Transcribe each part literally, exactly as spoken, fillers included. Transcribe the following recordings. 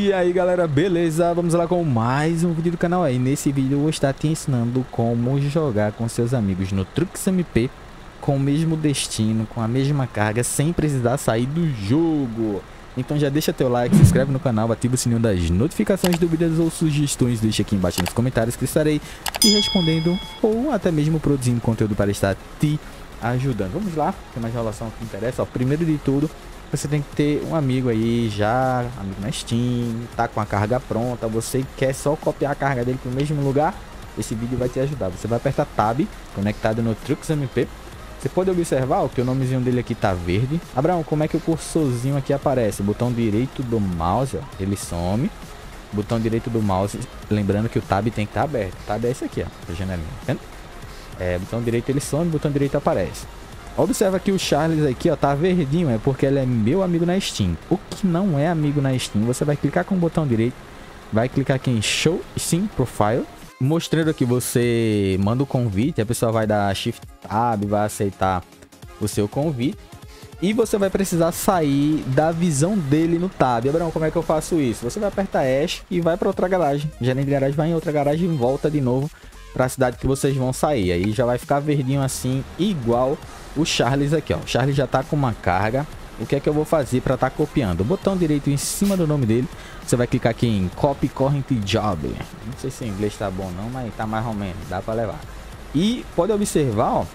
E aí galera, beleza? Vamos lá com mais um vídeo do canal aí. Nesse vídeo eu vou estar te ensinando como jogar com seus amigos no Trucks M P com o mesmo destino, com a mesma carga, sem precisar sair do jogo. Então já deixa teu like, se inscreve no canal, ativa o sininho das notificações, dúvidas ou sugestões, deixa aqui embaixo nos comentários que estarei te respondendo ou até mesmo produzindo conteúdo para estar te ajudando. Vamos lá, tem mais enrolação que interessa. Ó, primeiro de tudo, você tem que ter um amigo aí já, amigo na Steam, tá com a carga pronta, você quer só copiar a carga dele para o mesmo lugar, esse vídeo vai te ajudar. Você vai apertar Tab, conectado no Trucks M P. Você pode observar ó, que o nomezinho dele aqui tá verde. Abraão, como é que o cursorzinho aqui aparece? Botão direito do mouse, ó, ele some. Botão direito do mouse, lembrando que o Tab tem que estar aberto. O Tab é esse aqui, ó, a janelinha, tá vendo? É, botão direito ele some, botão direito aparece. Observa que o Charles aqui, ó, tá verdinho, é porque ele é meu amigo na Steam. O que não é amigo na Steam, você vai clicar com o botão direito, vai clicar aqui em Show Steam Profile, mostrando que você manda o convite, a pessoa vai dar Shift Tab, vai aceitar o seu convite. E você vai precisar sair da visão dele no Tab. Abraão, como é que eu faço isso? Você vai apertar Hash e vai para outra garagem. Gerente de garagem vai em outra garagem e volta de novo para a cidade que vocês vão sair. Aí já vai ficar verdinho assim, igual o Charles aqui, ó. O Charles já tá com uma carga. O que é que eu vou fazer para estar tá copiando? O botão direito em cima do nome dele. Você vai clicar aqui em Copy Current Job. Não sei se o inglês tá bom não, mas tá mais ou menos, dá para levar. E pode observar, ó,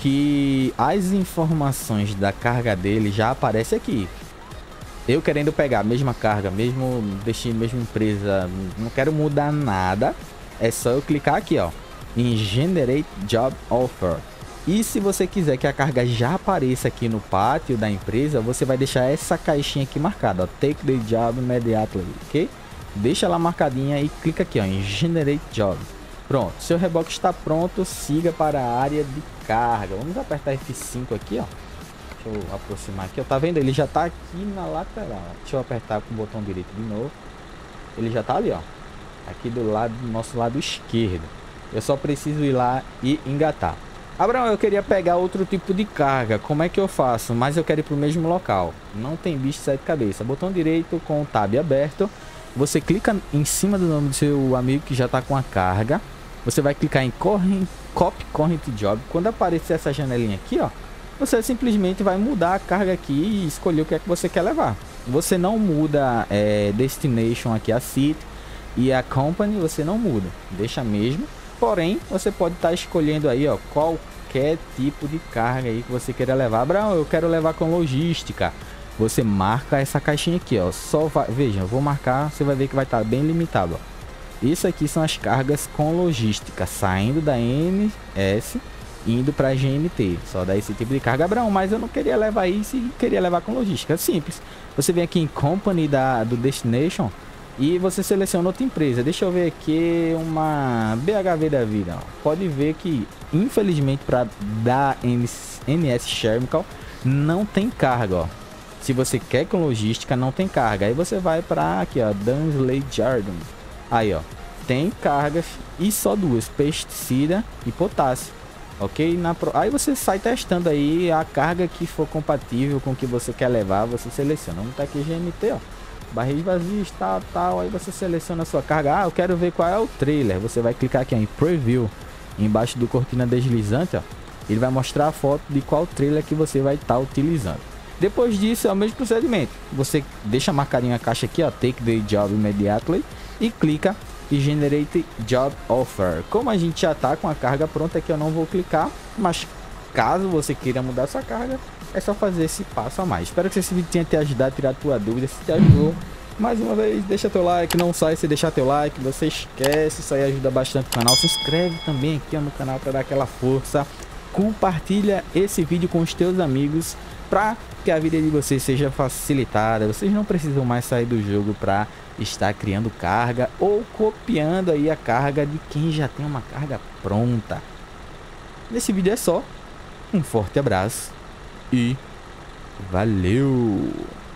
que as informações da carga dele já aparecem aqui. Eu querendo pegar a mesma carga, mesmo destino, mesma empresa, não quero mudar nada. É só eu clicar aqui, ó, em Generate Job Offer. E se você quiser que a carga já apareça aqui no pátio da empresa, você vai deixar essa caixinha aqui marcada, ó, Take the Job Immediately, ok? Deixa lá marcadinha e clica aqui, ó, em Generate Job. Pronto, seu reboque está pronto, siga para a área de carga. Vamos apertar F cinco aqui, ó. Deixa eu aproximar aqui, ó, tá vendo? Ele já tá aqui na lateral. Deixa eu apertar com o botão direito de novo. Ele já tá ali, ó, aqui do lado do nosso lado esquerdo. Eu só preciso ir lá e engatar. Abraão, eu queria pegar outro tipo de carga, como é que eu faço? Mas eu quero ir para o mesmo local, não tem bicho de sete cabeças. Botão direito com o Tab aberto, você clica em cima do nome do seu amigo que já está com a carga. Você vai clicar em Current, Copy Current Job. Quando aparecer essa janelinha aqui, ó, você simplesmente vai mudar a carga aqui e escolher o que é que você quer levar. Você não muda é, Destination aqui, a City e a Company, você não muda, deixa mesmo. Porém, você pode estar tá escolhendo aí, ó, qualquer tipo de carga aí que você queira levar. Abraão, eu quero levar com logística. Você marca essa caixinha aqui, ó. Só vai, veja, eu vou marcar, você vai ver que vai estar tá bem limitado, ó. Isso aqui são as cargas com logística, saindo da N S, indo para G N T. Só dá esse tipo de carga. Abraão, mas eu não queria levar isso e queria levar com logística. É simples. Você vem aqui em Company da, do Destination e você seleciona outra empresa. Deixa eu ver aqui uma B H V da vida, ó. Pode ver que infelizmente para da N S Chemical não tem carga, ó. Se você quer com logística não tem carga. Aí você vai para aqui, ó, Dunsley Jardim. Aí, ó, tem cargas e só duas, pesticida e potássio, ok? Na pro... Aí você sai testando aí a carga que for compatível com o que você quer levar, você seleciona. Vamos tá aqui G N T, ó, barris vazios, tal, tal. Aí você seleciona a sua carga. Ah, eu quero ver qual é o trailer. Você vai clicar aqui ó, em Preview, embaixo do cortina deslizante, ó. Ele vai mostrar a foto de qual trailer que você vai estar tá utilizando. Depois disso é o mesmo procedimento. Você deixa marcadinho a caixa aqui, ó, Take the Job Immediately, e clica em Generate Job Offer. Como a gente já tá com a carga pronta aqui, eu não vou clicar, mas caso você queira mudar sua carga, é só fazer esse passo a mais. Espero que esse vídeo tenha te ajudado a tirar a tua dúvida. Se te ajudou, mais uma vez, deixa teu like, não sai se deixar teu like, você esquece, isso aí ajuda bastante o canal. Se inscreve também aqui no canal para dar aquela força. Compartilha esse vídeo com os teus amigos para que a vida de vocês seja facilitada. Vocês não precisam mais sair do jogo para estar criando carga ou copiando aí a carga de quem já tem uma carga pronta. Nesse vídeo é só. Um forte abraço e valeu!